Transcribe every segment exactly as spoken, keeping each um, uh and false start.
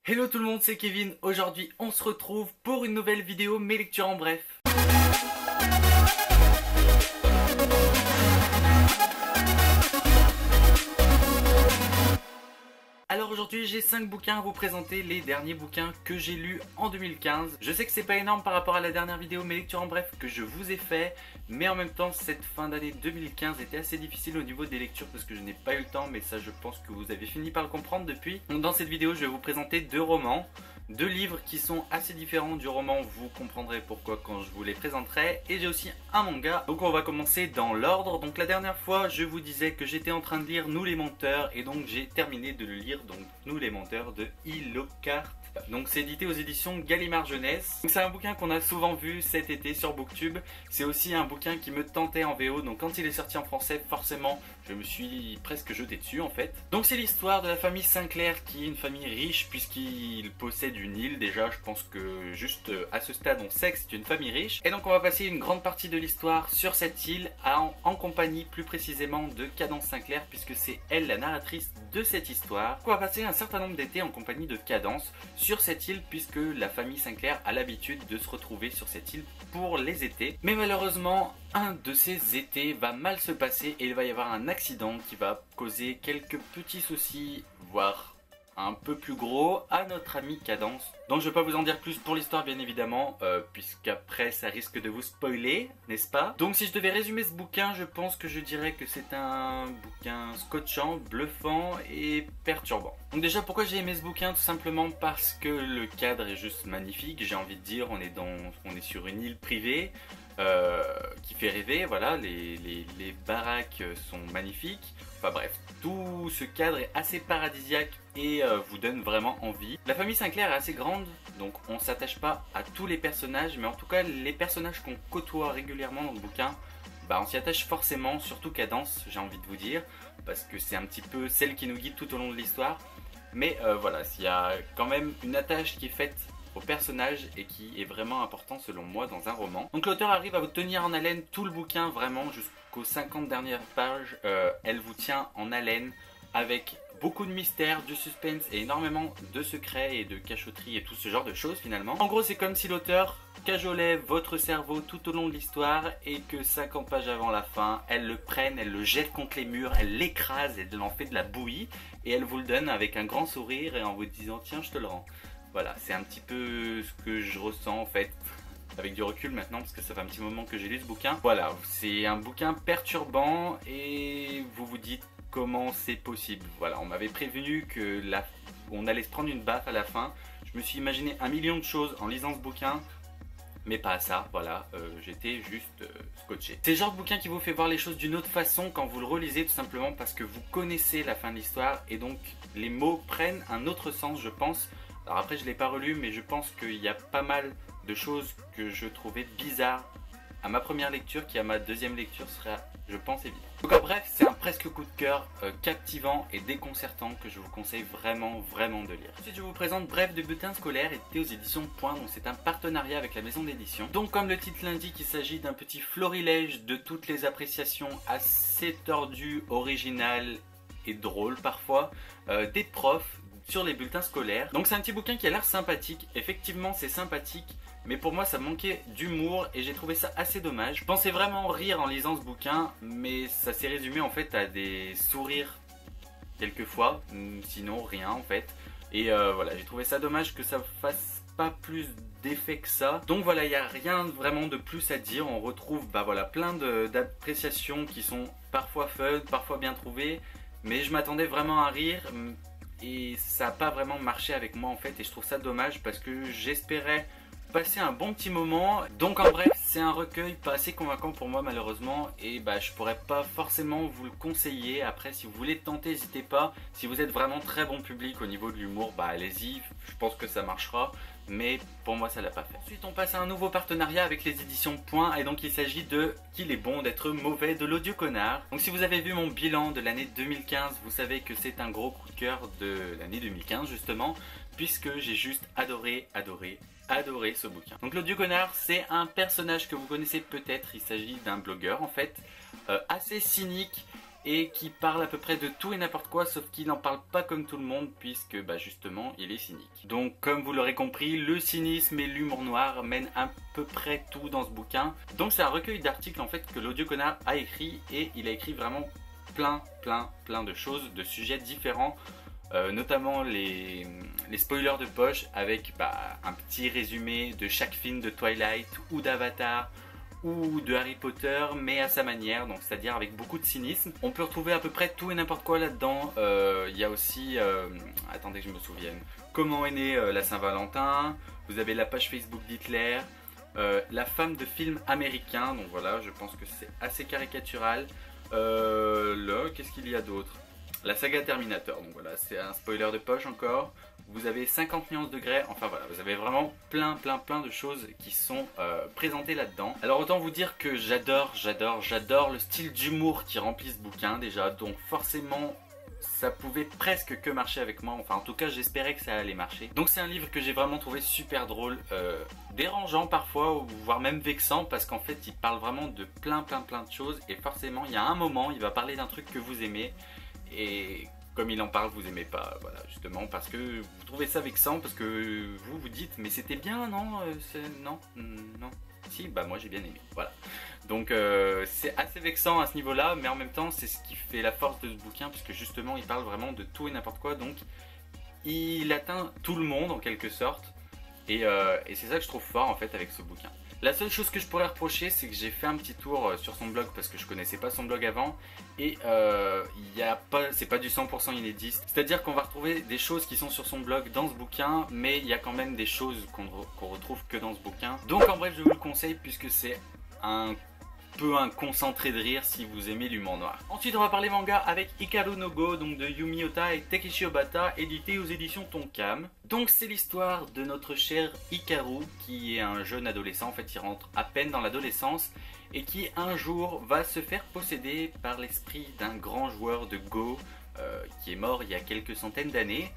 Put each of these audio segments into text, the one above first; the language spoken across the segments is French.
Hello tout le monde, c'est Kevin. Aujourd'hui, on se retrouve pour une nouvelle vidéo Mes lectures en bref. Alors aujourd'hui j'ai cinq bouquins à vous présenter, les derniers bouquins que j'ai lus en deux mille quinze. Je sais que c'est pas énorme par rapport à la dernière vidéo Mes lectures en bref que je vous ai fait, mais en même temps cette fin d'année deux mille quinze était assez difficile au niveau des lectures parce que je n'ai pas eu le temps, mais ça je pense que vous avez fini par le comprendre depuis. Donc dans cette vidéo je vais vous présenter deux romans, deux livres qui sont assez différents du roman, vous comprendrez pourquoi quand je vous les présenterai, et j'ai aussi un manga. Donc on va commencer dans l'ordre. Donc la dernière fois je vous disais que j'étais en train de lire Nous les menteurs, et donc j'ai terminé de le lire, donc Nous les menteurs de Hilocart. Donc c'est édité aux éditions Gallimard Jeunesse. C'est un bouquin qu'on a souvent vu cet été sur Booktube. C'est aussi un bouquin qui me tentait en V O, donc quand il est sorti en français, forcément je me suis presque jeté dessus en fait. Donc c'est l'histoire de la famille Sinclair, qui est une famille riche puisqu'ils possèdent une île. Déjà je pense que juste à ce stade on sait que c'est une famille riche. Et donc on va passer une grande partie de l'histoire sur cette île en, en compagnie plus précisément de Cadence Sinclair, puisque c'est elle la narratrice de cette histoire. On va passer un certain nombre d'étés en compagnie de Cadence sur cette île, puisque la famille Sinclair a l'habitude de se retrouver sur cette île pour les étés. Mais malheureusement, un de ces étés va mal se passer et il va y avoir un accident qui va causer quelques petits soucis, voire un peu plus gros, à notre ami Cadence. Donc je ne vais pas vous en dire plus pour l'histoire bien évidemment, euh, puisqu'après ça risque de vous spoiler, n'est-ce pas? Donc si je devais résumer ce bouquin, je pense que je dirais que c'est un bouquin scotchant, bluffant et perturbant. Donc déjà pourquoi j'ai aimé ce bouquin? Tout simplement parce que le cadre est juste magnifique, j'ai envie de dire, on est, dans, on est sur une île privée, Euh, qui fait rêver, voilà, les, les, les baraques sont magnifiques, enfin bref, tout ce cadre est assez paradisiaque et euh, vous donne vraiment envie. La famille Sinclair est assez grande, donc on ne s'attache pas à tous les personnages, mais en tout cas les personnages qu'on côtoie régulièrement dans le bouquin, bah on s'y attache forcément, surtout Cadence, j'ai envie de vous dire, parce que c'est un petit peu celle qui nous guide tout au long de l'histoire. Mais euh, voilà, il y a quand même une attache qui est faite au personnage et qui est vraiment important selon moi dans un roman. Donc l'auteur arrive à vous tenir en haleine tout le bouquin, vraiment jusqu'aux cinquante dernières pages. Euh, elle vous tient en haleine avec beaucoup de mystères, du suspense et énormément de secrets et de cachotteries et tout ce genre de choses finalement. En gros c'est comme si l'auteur cajolait votre cerveau tout au long de l'histoire et que cinquante pages avant la fin, elle le prenne, elle le jette contre les murs, elle l'écrase, elle en fait de la bouillie et elle vous le donne avec un grand sourire et en vous disant tiens je te le rends. Voilà, c'est un petit peu ce que je ressens en fait, avec du recul maintenant, parce que ça fait un petit moment que j'ai lu ce bouquin. Voilà, c'est un bouquin perturbant et vous vous dites comment c'est possible. Voilà, on m'avait prévenu que la... on allait se prendre une baffe à la fin. Je me suis imaginé un million de choses en lisant ce bouquin, mais pas à ça, voilà, euh, j'étais juste euh, scotché. C'est le genre de bouquin qui vous fait voir les choses d'une autre façon quand vous le relisez, tout simplement parce que vous connaissez la fin de l'histoire et donc les mots prennent un autre sens, je pense. Alors après je ne l'ai pas relu, mais je pense qu'il y a pas mal de choses que je trouvais bizarres à ma première lecture qui à ma deuxième lecture sera, je pense, évident. Donc en bref, c'est un presque coup de cœur euh, captivant et déconcertant que je vous conseille vraiment vraiment de lire. Ensuite je vous présente Bref de bulletin scolaire, édité aux éditions Point, donc c'est un partenariat avec la maison d'édition. Donc comme le titre l'indique, il s'agit d'un petit florilège de toutes les appréciations assez tordues, originales et drôles parfois, euh, des profs sur les bulletins scolaires. Donc c'est un petit bouquin qui a l'air sympathique, effectivement c'est sympathique, mais pour moi ça manquait d'humour et j'ai trouvé ça assez dommage. Je pensais vraiment rire en lisant ce bouquin, mais ça s'est résumé en fait à des sourires quelquefois, sinon rien en fait. Et euh, voilà, j'ai trouvé ça dommage que ça fasse pas plus d'effet que ça. Donc voilà, il n'y a rien vraiment de plus à dire. On retrouve bah voilà, plein d'appréciations qui sont parfois fun, parfois bien trouvées, mais je m'attendais vraiment à rire. Et ça n'a pas vraiment marché avec moi en fait, et je trouve ça dommage parce que j'espérais passer un bon petit moment. Donc en bref, c'est un recueil pas assez convaincant pour moi malheureusement, et bah je pourrais pas forcément vous le conseiller. Après si vous voulez tenter, n'hésitez pas. Si vous êtes vraiment très bon public au niveau de l'humour, bah allez-y, je pense que ça marchera. Mais pour moi ça l'a pas fait. Ensuite on passe à un nouveau partenariat avec les éditions Point, et donc il s'agit de Qu'il est bon d'être mauvais de l'Odieux Connard. Donc si vous avez vu mon bilan de l'année deux mille quinze, vous savez que c'est un gros coup de cœur de l'année deux mille quinze justement, puisque j'ai juste adoré, adoré, adoré ce bouquin. Donc l'Odieux Connard, c'est un personnage que vous connaissez peut-être, il s'agit d'un blogueur en fait, euh, assez cynique et qui parle à peu près de tout et n'importe quoi, sauf qu'il n'en parle pas comme tout le monde puisque bah, justement il est cynique. Donc comme vous l'aurez compris, le cynisme et l'humour noir mènent à peu près tout dans ce bouquin. Donc c'est un recueil d'articles en fait que l'Audioconnard a écrit, et il a écrit vraiment plein plein plein de choses, de sujets différents. Euh, notamment les, les spoilers de poche avec bah, un petit résumé de chaque film de Twilight ou d'Avatar ou de Harry Potter, mais à sa manière, donc c'est-à-dire avec beaucoup de cynisme. On peut retrouver à peu près tout et n'importe quoi là-dedans. Il euh, y a aussi, euh, attendez que je me souvienne, comment est née euh, la Saint-Valentin, vous avez la page Facebook d'Hitler, euh, la femme de film américain, donc voilà, je pense que c'est assez caricatural. Euh, là, qu'est-ce qu'il y a d'autre? La saga Terminator, donc voilà, c'est un spoiler de poche encore. Vous avez cinquante nuances de grès, enfin voilà, vous avez vraiment plein plein plein de choses qui sont euh, présentées là-dedans. Alors autant vous dire que j'adore, j'adore, j'adore le style d'humour qui remplit ce bouquin déjà, donc forcément ça pouvait presque que marcher avec moi, enfin en tout cas j'espérais que ça allait marcher. Donc c'est un livre que j'ai vraiment trouvé super drôle, euh, dérangeant parfois, voire même vexant, parce qu'en fait il parle vraiment de plein plein plein de choses, et forcément il y a un moment, il va parler d'un truc que vous aimez, et comme il en parle, vous aimez pas, voilà, justement, parce que vous trouvez ça vexant, parce que vous vous dites, mais c'était bien, non, euh, non, non, si, bah moi j'ai bien aimé, voilà. Donc euh, c'est assez vexant à ce niveau-là, mais en même temps, c'est ce qui fait la force de ce bouquin, puisque justement, il parle vraiment de tout et n'importe quoi, donc il atteint tout le monde en quelque sorte, et, euh, et c'est ça que je trouve fort en fait avec ce bouquin. La seule chose que je pourrais reprocher, c'est que j'ai fait un petit tour sur son blog parce que je connaissais pas son blog avant, et euh, y a pas, c'est pas du cent pour cent inédit. C'est-à-dire qu'on va retrouver des choses qui sont sur son blog dans ce bouquin, mais il y a quand même des choses qu'on qu'on retrouve que dans ce bouquin. Donc en bref, je vous le conseille puisque c'est un peu un concentré de rire si vous aimez l'humour noir. Ensuite, on va parler manga avec Hikaru no Go, donc de Yumi Ota et Takeshi Obata, édité aux éditions Tonkam. Donc c'est l'histoire de notre cher Hikaru, qui est un jeune adolescent, en fait il rentre à peine dans l'adolescence, et qui un jour va se faire posséder par l'esprit d'un grand joueur de Go, euh, qui est mort il y a quelques centaines d'années,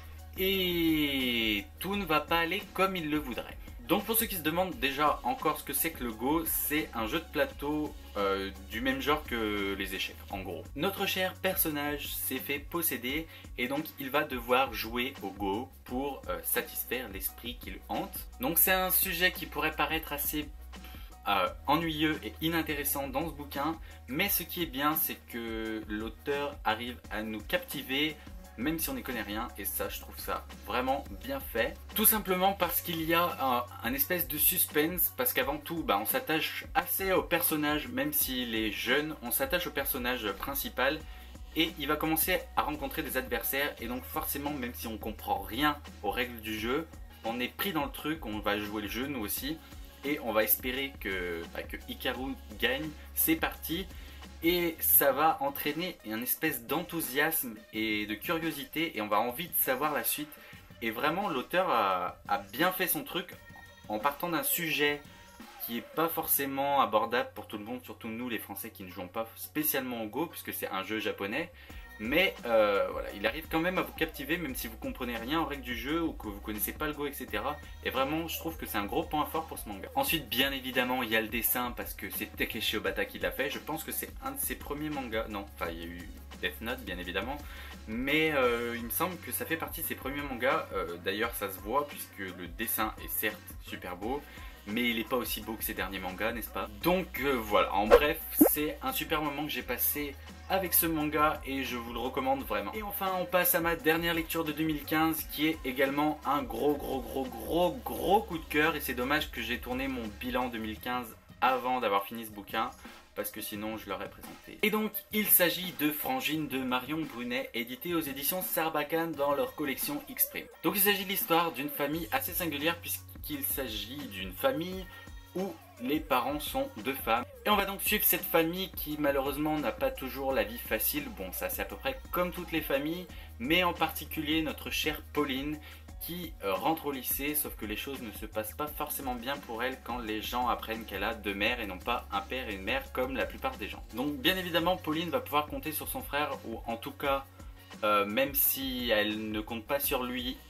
et tout ne va pas aller comme il le voudrait. Donc pour ceux qui se demandent déjà encore ce que c'est que le Go, c'est un jeu de plateau euh, du même genre que les échecs, en gros. Notre cher personnage s'est fait posséder, et donc il va devoir jouer au Go pour euh, satisfaire l'esprit qui le hante. Donc c'est un sujet qui pourrait paraître assez euh, ennuyeux et inintéressant dans ce bouquin, mais ce qui est bien, c'est que l'auteur arrive à nous captiver même si on n'y connaît rien, et ça je trouve ça vraiment bien fait. Tout simplement parce qu'il y a un, un espèce de suspense, parce qu'avant tout bah, on s'attache assez au personnage, même s'il est jeune, on s'attache au personnage principal, et il va commencer à rencontrer des adversaires, et donc forcément même si on comprend rien aux règles du jeu, on est pris dans le truc, on va jouer le jeu nous aussi, et on va espérer que, bah, que Hikaru gagne. C'est parti. Et ça va entraîner une espèce d'enthousiasme et de curiosité, et on va envie de savoir la suite. Et vraiment l'auteur a, a bien fait son truc en partant d'un sujet qui n'est pas forcément abordable pour tout le monde, surtout nous les Français qui ne jouons pas spécialement au Go, puisque c'est un jeu japonais. Mais euh, voilà, il arrive quand même à vous captiver, même si vous comprenez rien aux règles du jeu ou que vous connaissez pas le Go, et cetera. Et vraiment, je trouve que c'est un gros point fort pour ce manga. Ensuite, bien évidemment, il y a le dessin, parce que c'est Takeshi Obata qui l'a fait. Je pense que c'est un de ses premiers mangas. Non, enfin, il y a eu Death Note, bien évidemment. Mais euh, il me semble que ça fait partie de ses premiers mangas. Euh, D'ailleurs, ça se voit, puisque le dessin est certes super beau, mais il n'est pas aussi beau que ses derniers mangas, n'est-ce pas? Donc euh, voilà, en bref, c'est un super moment que j'ai passé avec ce manga, et je vous le recommande vraiment. Et enfin, on passe à ma dernière lecture de deux mille quinze, qui est également un gros gros gros gros gros coup de cœur, et c'est dommage que j'ai tourné mon bilan deux mille quinze avant d'avoir fini ce bouquin, parce que sinon je l'aurais présenté. Et donc il s'agit de Frangine de Marion Brunet, édité aux éditions Sarbacane dans leur collection X-Prime. Donc il s'agit de l'histoire d'une famille assez singulière, puisqu'il s'agit d'une famille où les parents sont deux femmes. Et on va donc suivre cette famille qui malheureusement n'a pas toujours la vie facile. Bon, ça c'est à peu près comme toutes les familles, mais en particulier notre chère Pauline qui euh, rentre au lycée, sauf que les choses ne se passent pas forcément bien pour elle quand les gens apprennent qu'elle a deux mères et non pas un père et une mère comme la plupart des gens. Donc bien évidemment, Pauline va pouvoir compter sur son frère, ou en tout cas, euh, même si elle ne compte pas sur lui,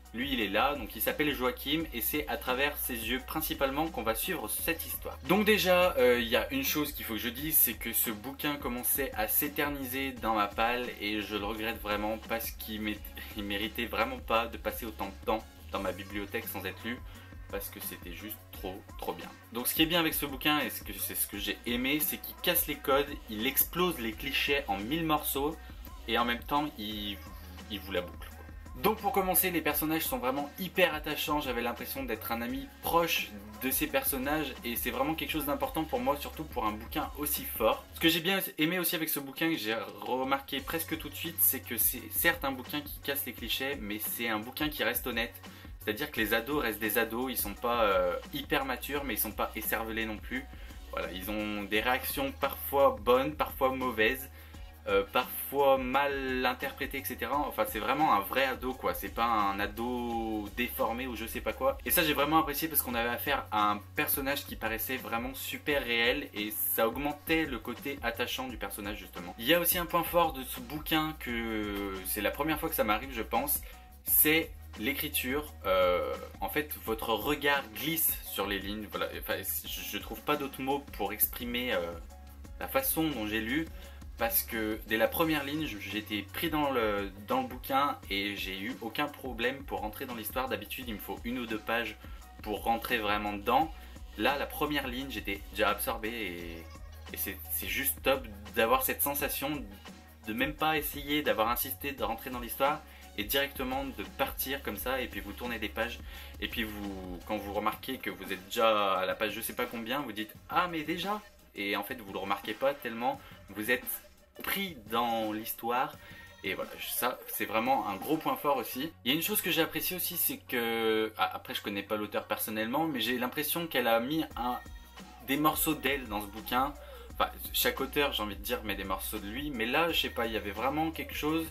Lui il est là, donc il s'appelle Joachim et c'est à travers ses yeux principalement qu'on va suivre cette histoire. Donc déjà il euh, y a une chose qu'il faut que je dise, c'est que ce bouquin commençait à s'éterniser dans ma palle et je le regrette vraiment parce qu'il méritait vraiment pas de passer autant de temps dans ma bibliothèque sans être lu, parce que c'était juste trop trop bien. Donc ce qui est bien avec ce bouquin, et c'est ce que j'ai aimé, c'est qu'il casse les codes, il explose les clichés en mille morceaux et en même temps il, il vous la boucle. Donc pour commencer, les personnages sont vraiment hyper attachants, j'avais l'impression d'être un ami proche de ces personnages et c'est vraiment quelque chose d'important pour moi, surtout pour un bouquin aussi fort. Ce que j'ai bien aimé aussi avec ce bouquin, que j'ai remarqué presque tout de suite, c'est que c'est certes un bouquin qui casse les clichés, mais c'est un bouquin qui reste honnête. C'est-à-dire que les ados restent des ados, ils sont pas euh, hyper matures, mais ils sont pas écervelés non plus. Voilà, ils ont des réactions parfois bonnes, parfois mauvaises. Euh, parfois mal interprété, et cetera. Enfin, c'est vraiment un vrai ado, quoi. C'est pas un ado déformé ou je sais pas quoi. Et ça, j'ai vraiment apprécié parce qu'on avait affaire à un personnage qui paraissait vraiment super réel et ça augmentait le côté attachant du personnage, justement. Il y a aussi un point fort de ce bouquin que c'est la première fois que ça m'arrive, je pense. C'est l'écriture. Euh, en fait, votre regard glisse sur les lignes. Voilà. Enfin, je trouve pas d'autres mots pour exprimer euh, la façon dont j'ai lu. Parce que dès la première ligne, j'étais pris dans le, dans le bouquin et j'ai eu aucun problème pour rentrer dans l'histoire. D'habitude, il me faut une ou deux pages pour rentrer vraiment dedans. Là, la première ligne, j'étais déjà absorbé et, et c'est juste top d'avoir cette sensation de même pas essayer, d'avoir insisté de rentrer dans l'histoire et directement de partir comme ça et puis vous tournez des pages. Et puis vous, quand vous remarquez que vous êtes déjà à la page je sais pas combien, vous dites « Ah mais déjà !» Et en fait, vous le remarquez pas tellement vous êtes pris dans l'histoire et voilà, ça c'est vraiment un gros point fort aussi. Il y a une chose que j'ai apprécié aussi, c'est que ah, après je connais pas l'auteur personnellement, mais j'ai l'impression qu'elle a mis un, des morceaux d'elle dans ce bouquin. Enfin, chaque auteur, j'ai envie de dire, met des morceaux de lui, mais là je sais pas, il y avait vraiment quelque chose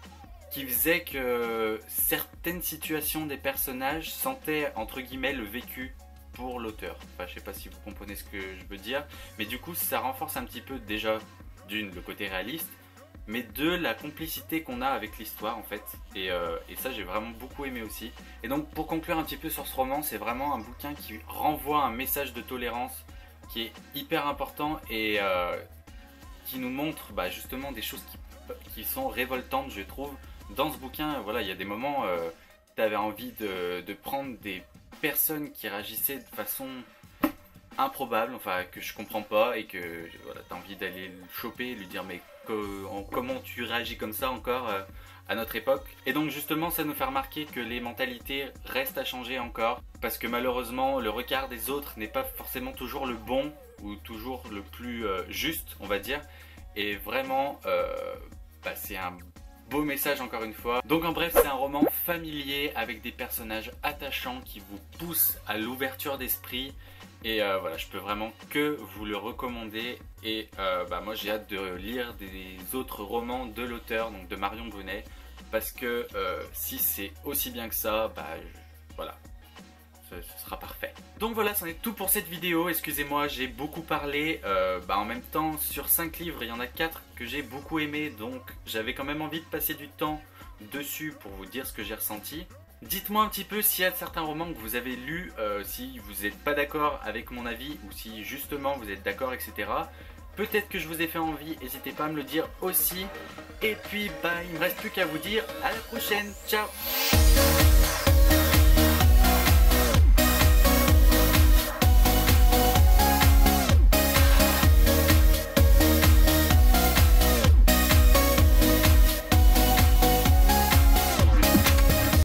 qui faisait que certaines situations des personnages sentaient entre guillemets le vécu pour l'auteur. Enfin, je sais pas si vous comprenez ce que je veux dire, mais du coup ça renforce un petit peu déjà d'une, le côté réaliste, mais deux, la complicité qu'on a avec l'histoire en fait, et, euh, et ça j'ai vraiment beaucoup aimé aussi. Et donc pour conclure un petit peu sur ce roman, c'est vraiment un bouquin qui renvoie un message de tolérance qui est hyper important et euh, qui nous montre bah, justement des choses qui, qui sont révoltantes, je trouve. Dans ce bouquin, voilà, il y a des moments euh, tu avais envie de, de prendre des personnes qui réagissaient de façon improbable, enfin que je comprends pas et que voilà, t'as envie d'aller le choper et lui dire mais que, en, comment tu réagis comme ça encore euh, à notre époque. Et donc justement ça nous fait remarquer que les mentalités restent à changer encore parce que malheureusement le regard des autres n'est pas forcément toujours le bon ou toujours le plus euh, juste on va dire, et vraiment euh, bah, c'est un beau message encore une fois. Donc en bref, c'est un roman familier avec des personnages attachants qui vous poussent à l'ouverture d'esprit. Et euh, voilà, je peux vraiment que vous le recommander. Et euh, bah, moi j'ai hâte de lire des autres romans de l'auteur, donc de Marion Brunet. Parce que euh, si c'est aussi bien que ça, bah je, voilà, ce, ce sera parfait. Donc voilà, c'en est tout pour cette vidéo. Excusez-moi, j'ai beaucoup parlé. Euh, bah, en même temps, sur cinq livres, il y en a quatre que j'ai beaucoup aimé. Donc j'avais quand même envie de passer du temps dessus pour vous dire ce que j'ai ressenti. Dites-moi un petit peu s'il y a certains romans que vous avez lus, euh, si vous n'êtes pas d'accord avec mon avis ou si justement vous êtes d'accord, et cetera. Peut-être que je vous ai fait envie, n'hésitez pas à me le dire aussi. Et puis bah il ne me reste plus qu'à vous dire à la prochaine, ciao.